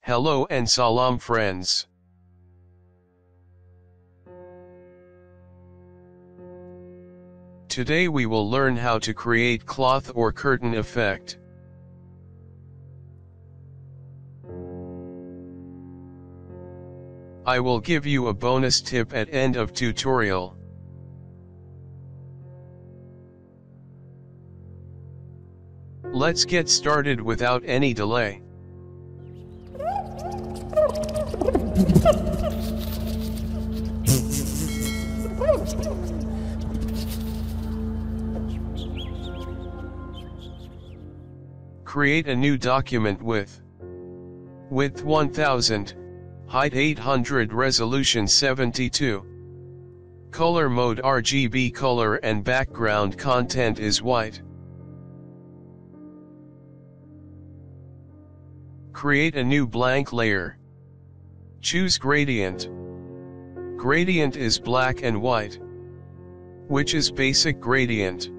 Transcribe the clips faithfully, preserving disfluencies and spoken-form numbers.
Hello and salam friends. Today we will learn how to create cloth or curtain effect. I will give you a bonus tip at end of tutorial. Let's get started without any delay. Create a new document with width one thousand, height eight hundred, resolution seventy-two. Color mode R G B color and background content is white. Create a new blank layer. Choose gradient. Gradient is black and white, which is basic gradient.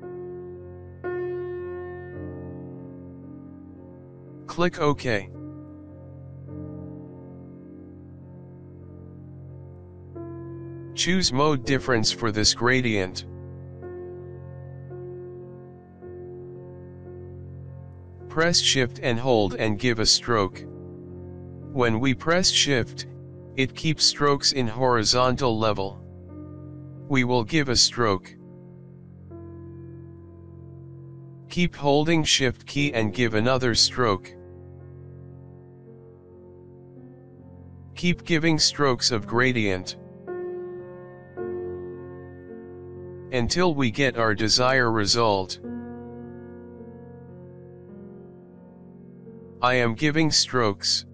Click OK. Choose mode difference for this gradient. Press Shift and hold and give a stroke. When we press Shift, it keeps strokes in horizontal level. We will give a stroke. Keep holding Shift key and give another stroke. Keep giving strokes of gradient until we get our desired result. I am giving strokes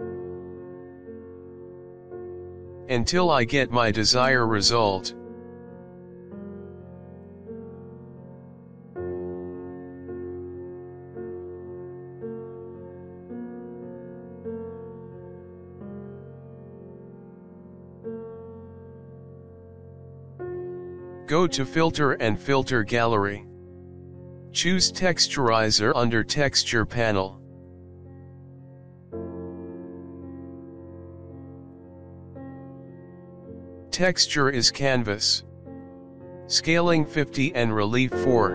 until I get my desired result. Go to Filter and Filter Gallery. Choose Texturizer under Texture panel. Texture is canvas. Scaling fifty and relief four.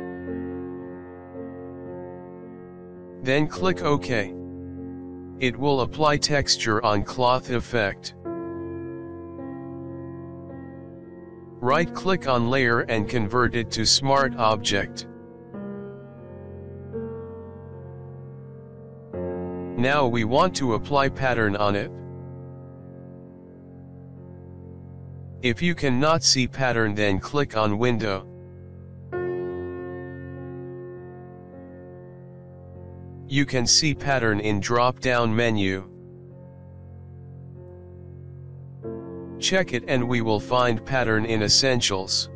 Then click OK. It will apply texture on cloth effect. Right-click on layer and convert it to Smart Object. Now we want to apply pattern on it. If you cannot see pattern, then click on Window. You can see pattern in drop-down menu. Check it and we will find pattern in Essentials.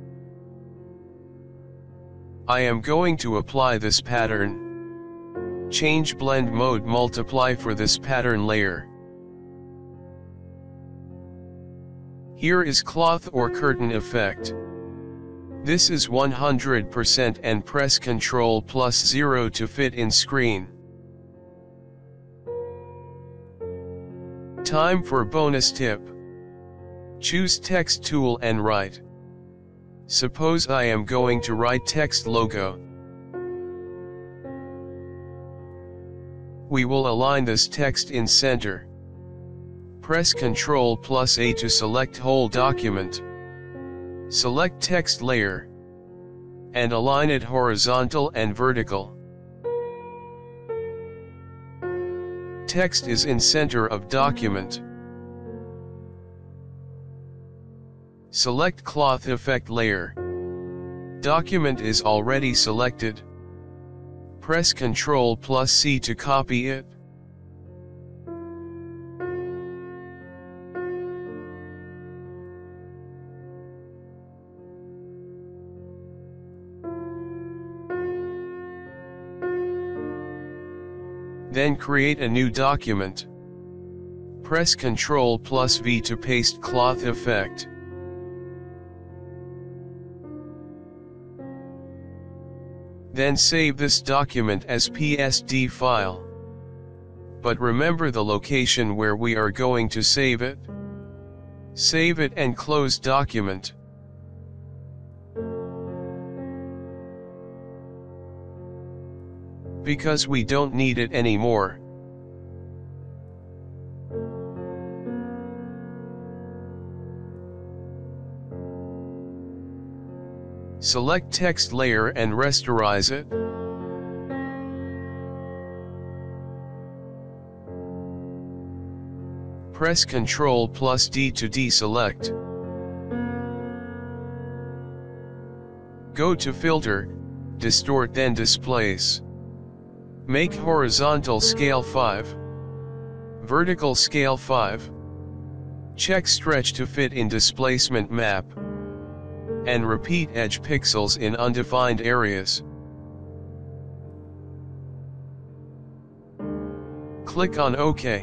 I am going to apply this pattern. Change blend mode, multiply for this pattern layer. Here is cloth or curtain effect. This is one hundred percent and press Ctrl plus zero to fit in screen. Time for bonus tip. Choose text tool and write. Suppose I am going to write text logo. We will align this text in center. Press Ctrl plus A to select whole document. Select text layer and align it horizontal and vertical. Text is in center of document. Select cloth effect layer. Document is already selected. Press Ctrl plus C to copy it. Then create a new document. Press Ctrl plus V to paste cloth effect. Then save this document as P S D file. but remember the location where we are going to save it. Save it and close document. Because we don't need it anymore. Select text layer and rasterize it. Press Ctrl plus D to deselect. Go to Filter, Distort then Displace. Make horizontal scale five. Vertical scale five. Check stretch to fit in displacement map. And repeat edge pixels in undefined areas. Click on OK.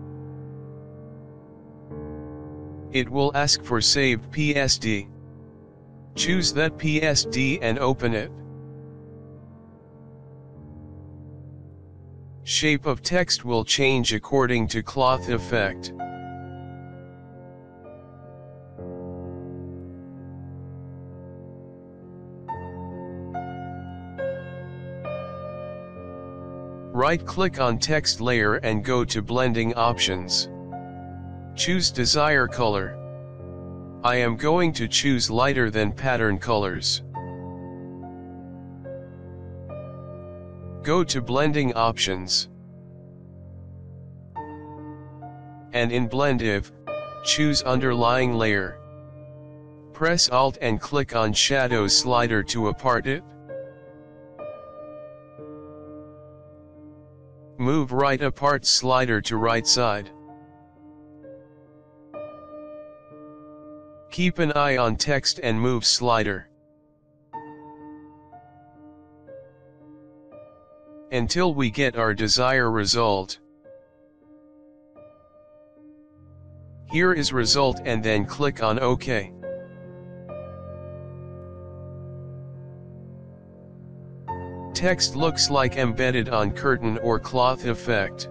It will ask for saved P S D. Choose that P S D and open it. Shape of text will change according to cloth effect. Right-click on text layer and go to Blending Options. Choose Desired Color. I am going to choose lighter than pattern colors. Go to Blending Options. And in Blend If, choose Underlying Layer. Press Alt and click on Shadow slider to apart it. Move Right Apart slider to right side. Keep an eye on text and move slider until we get our desired result. Here is result and then click on OK. Text looks like embedded on curtain or cloth effect.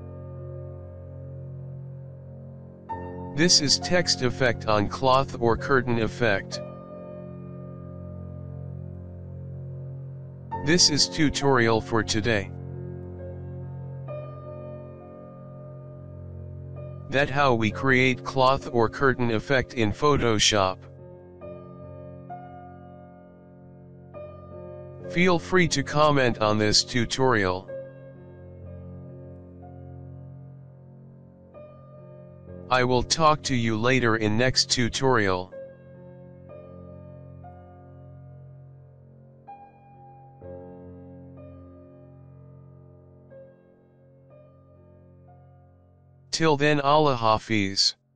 This is text effect on cloth or curtain effect. This is tutorial for today. That how we create cloth or curtain effect in Photoshop. Feel free to comment on this tutorial. I will talk to you later in next tutorial. Till then, Allah Hafiz.